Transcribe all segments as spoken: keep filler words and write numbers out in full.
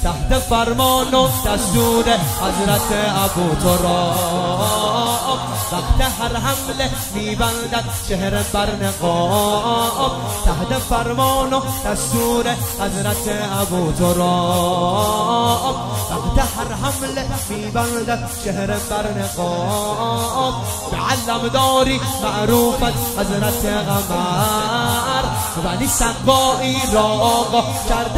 تحت فرمان و دستور حضرت ابو تراب. وقت هر حمله میبندد چهره بر نقاب، تحت فرمان و دستور حضرت ابو تراب. وقت هر حمله میبندد چهره بر نقاب، به علم داری معروفت حضرت قمر، ولی سقایی را آقا کرده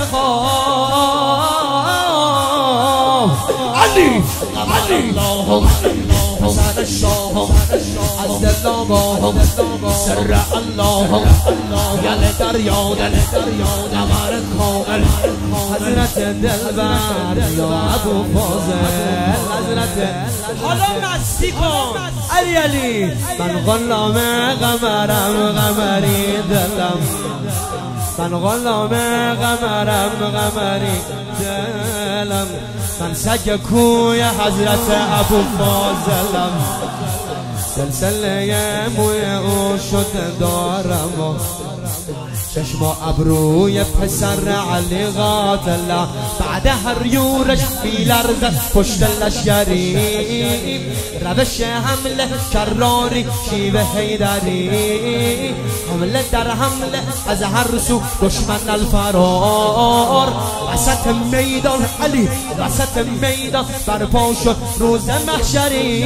انتخاب. علی علی حسن الشاه از دل آگاه، سر الله گل دریا نمر کامل، حضرت دلبر یا ابو فاضل، حضرت حالا مستی کن علی علی. من غلام قمرم قمری دلم، من غلام قمرم قمری دلم، من سگ کوی حضرت ابو فاضلم، سلسله موی او شده دارم و چشم و ابروی پسر علی قاتله. بعد هر یورش میلرزد پشت لشگری، روش حمله کراری شیوه حیدری، حمله در حمله از هر سو دشمن الفرار. وسط میدان علی وسط میدان برپا شد روز محشری.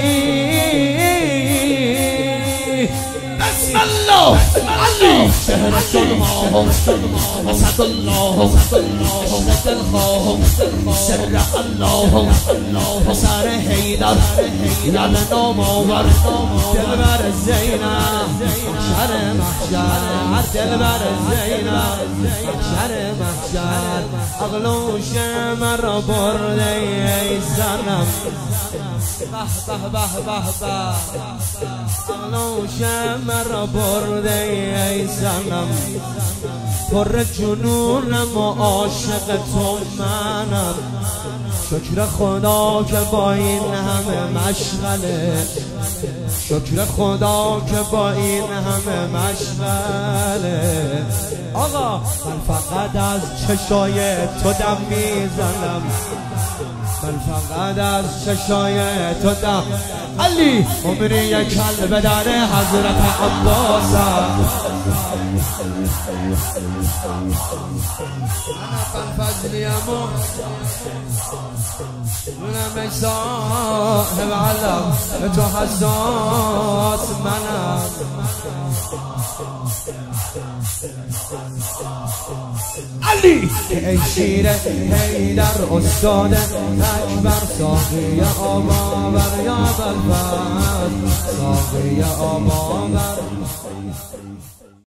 بسم الله علی شهر الله اسد الله اسد الخواه، سر الله سر حیدر یل نام آور، دلبر زینب شر محشر، دلبر زینب شر محشر. اغلوش مرا برده ای زنم، به به به به به، اغلوش مرا برده ای زنم، پر جنونم و عاشق تو منم. شکر خدا که با این همه مشغله، شکر خدا که با این همه مشغله. آقا من فقط از چشای تو دم میزنم، من فقط از چشای تو دم. علی عمری یک کلب در حضرت عباسم، من فضلیم و منم ای صاحب علم، تو حساس منم. علی ای شیر حیدر استاد اکبر، ساقی آب آور یا بلبل، ساقی آب آور.